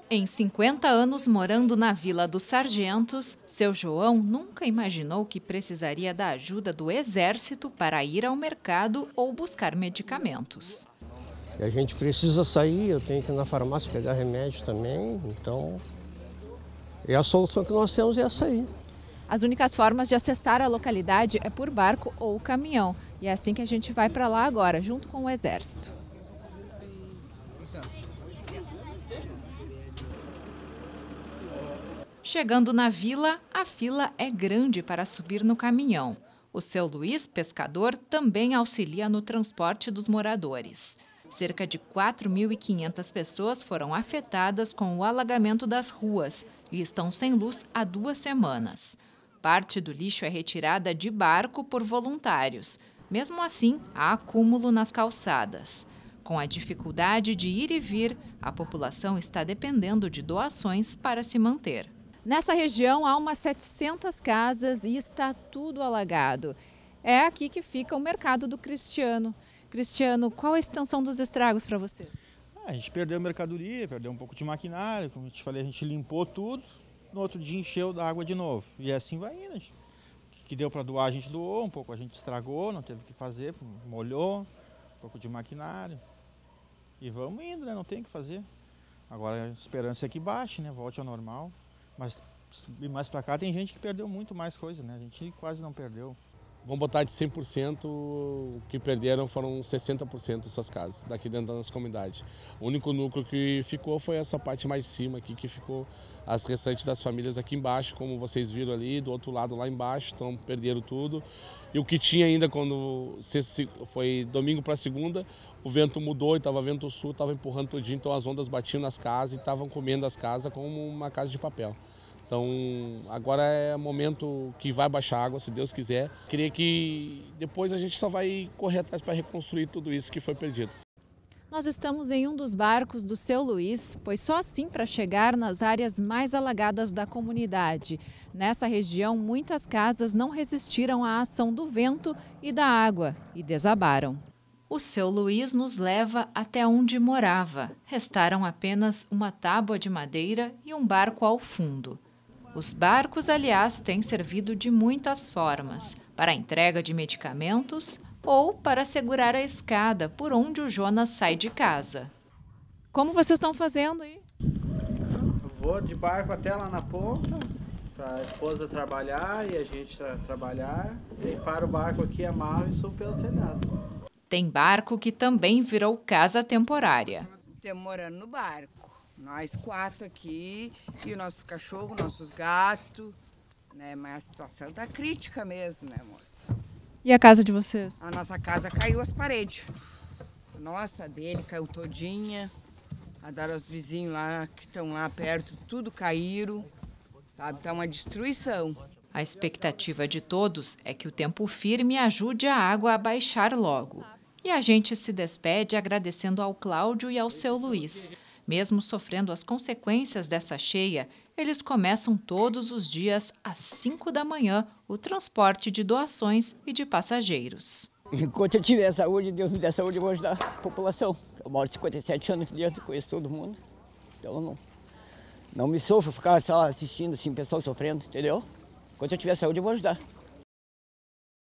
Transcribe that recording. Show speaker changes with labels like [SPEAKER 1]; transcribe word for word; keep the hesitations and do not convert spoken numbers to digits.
[SPEAKER 1] Em cinquenta anos morando na Vila dos Sargentos, seu João nunca imaginou que precisaria da ajuda do Exército para ir ao mercado ou buscar medicamentos.
[SPEAKER 2] E a gente precisa sair, eu tenho que ir na farmácia pegar remédio também, então é a solução que nós temos é essa aí.
[SPEAKER 1] As únicas formas de acessar a localidade é por barco ou caminhão, e é assim que a gente vai para lá agora, junto com o Exército. Chegando na vila, a fila é grande para subir no caminhão. O seu Luiz, pescador, também auxilia no transporte dos moradores. Cerca de quatro mil e quinhentas pessoas foram afetadas com o alagamento das ruas e estão sem luz há duas semanas. Parte do lixo é retirada de barco por voluntários. Mesmo assim, há acúmulo nas calçadas. Com a dificuldade de ir e vir, a população está dependendo de doações para se manter. Nessa região há umas setecentas casas e está tudo alagado. É aqui que fica o mercado do Cristiano. Cristiano, qual a extensão dos estragos para vocês?
[SPEAKER 3] A gente perdeu mercadoria, perdeu um pouco de maquinário, como eu te falei, a gente limpou tudo, no outro dia encheu da água de novo. E assim vai indo. O que deu para doar a gente doou, um pouco a gente estragou, não teve o que fazer, molhou, um pouco de maquinário. E vamos indo, né? Não tem o que fazer. Agora a esperança é que baixe, né? Volte ao normal. Mas mais para cá tem gente que perdeu muito mais coisa, né? A gente quase não perdeu.
[SPEAKER 4] Vamos botar de cem por cento, o que perderam foram sessenta por cento dessas casas, daqui dentro da nossa comunidade. O único núcleo que ficou foi essa parte mais de cima aqui, que ficou as restantes das famílias aqui embaixo, como vocês viram ali, do outro lado lá embaixo, então perderam tudo. E o que tinha ainda quando foi domingo para segunda, o vento mudou e estava vento sul, estava empurrando tudinho, então as ondas batiam nas casas e estavam comendo as casas como uma casa de papel. Então, agora é o momento que vai baixar a água, se Deus quiser. Queria que depois a gente só vai correr atrás para reconstruir tudo isso que foi perdido.
[SPEAKER 1] Nós estamos em um dos barcos do seu Luiz, pois só assim para chegar nas áreas mais alagadas da comunidade. Nessa região, muitas casas não resistiram à ação do vento e da água e desabaram. O seu Luiz nos leva até onde morava. Restaram apenas uma tábua de madeira e um barco ao fundo. Os barcos, aliás, têm servido de muitas formas, para a entrega de medicamentos ou para segurar a escada por onde o Jonas sai de casa. Como vocês estão fazendo aí?
[SPEAKER 5] Eu vou de barco até lá na ponta, para a esposa trabalhar e a gente tra trabalhar, e para o barco aqui, amarro e subo pelo telhado.
[SPEAKER 1] Tem barco que também virou casa temporária.
[SPEAKER 6] Estamos morando no barco. Nós quatro aqui, e os nossos cachorros, nossos gatos, né? Mas a situação tá crítica mesmo, né, moça?
[SPEAKER 1] E a casa de vocês?
[SPEAKER 6] A nossa casa caiu as paredes. Nossa, a dele caiu todinha. A dos vizinhos lá, que estão lá perto, tudo caíram. Sabe, tá uma destruição.
[SPEAKER 1] A expectativa de todos é que o tempo firme ajude a água a baixar logo. E a gente se despede agradecendo ao Cláudio e ao seu Luiz. Mesmo sofrendo as consequências dessa cheia, eles começam todos os dias às cinco da manhã o transporte de doações e de passageiros.
[SPEAKER 7] Enquanto eu tiver saúde, Deus me der saúde, eu vou ajudar a população. Eu moro cinquenta e sete anos aqui dentro, conheço todo mundo. Então não, não me sofro ficar só assistindo assim, o pessoal sofrendo, entendeu? Enquanto eu tiver saúde, eu vou ajudar.